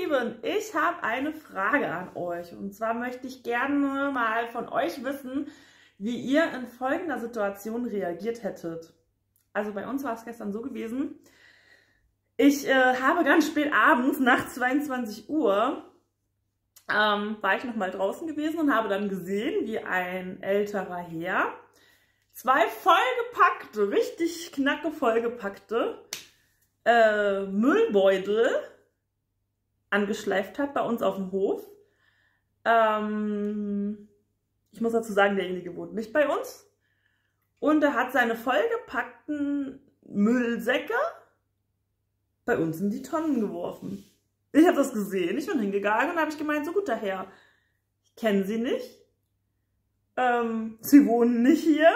Lieben, ich habe eine Frage an euch. Und zwar möchte ich gerne mal von euch wissen, wie ihr in folgender Situation reagiert hättet. Also bei uns war es gestern so gewesen, ich habe ganz spät abends, nach 22 Uhr, war ich nochmal draußen gewesen und habe dann gesehen, wie ein älterer Herr zwei vollgepackte, richtig knacke vollgepackte Müllbeutel angeschleift hat bei uns auf dem Hof. Ich muss dazu sagen, derjenige wohnt nicht bei uns. Und er hat seine vollgepackten Müllsäcke bei uns in die Tonnen geworfen. Ich habe das gesehen, ich bin hingegangen und habe gemeint, so guter Herr, ich kenne Sie nicht. Sie wohnen nicht hier.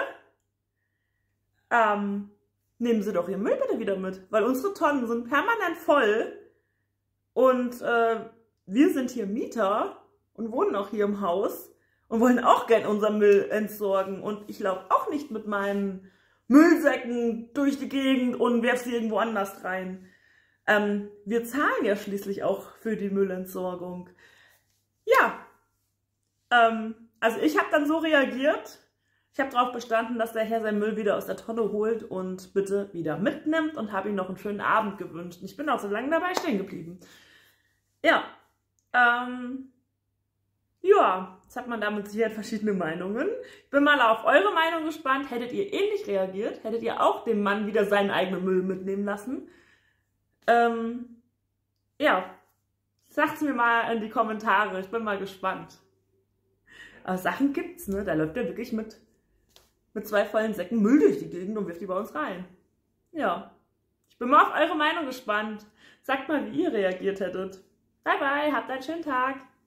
Nehmen Sie doch Ihren Müll bitte wieder mit, weil unsere Tonnen sind permanent voll und wir sind hier Mieter und wohnen auch hier im Haus und wollen auch gern unseren Müll entsorgen und ich laufe auch nicht mit meinen Müllsäcken durch die Gegend und werfe sie irgendwo anders rein. Wir zahlen ja schließlich auch für die Müllentsorgung. Ja, also ich habe dann so reagiert. Ich habe darauf bestanden, dass der Herr seinen Müll wieder aus der Tonne holt und bitte wieder mitnimmt und habe ihm noch einen schönen Abend gewünscht. Ich bin auch so lange dabei stehen geblieben. Ja, ja, jetzt hat man da mit Sicherheit verschiedene Meinungen. Ich bin mal auf eure Meinung gespannt. Hättet ihr ähnlich reagiert? Hättet ihr auch dem Mann wieder seinen eigenen Müll mitnehmen lassen? Ja, sagt's mir mal in die Kommentare. Ich bin mal gespannt. Aber Sachen gibt's, ne? Da läuft er wirklich mit zwei vollen Säcken Müll durch die Gegend und wirft die bei uns rein. Ja, ich bin mal auf eure Meinung gespannt. Sagt mal, wie ihr reagiert hättet. Bye bye, habt einen schönen Tag.